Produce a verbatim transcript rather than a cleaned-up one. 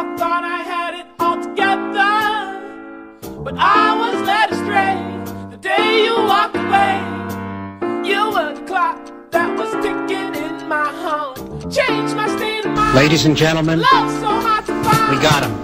I thought I had it all together, but I was led astray the day you walked away. You were the clock that was ticking in my heart, changed my state of mind. Ladies and gentlemen, love so hard to find. we got him.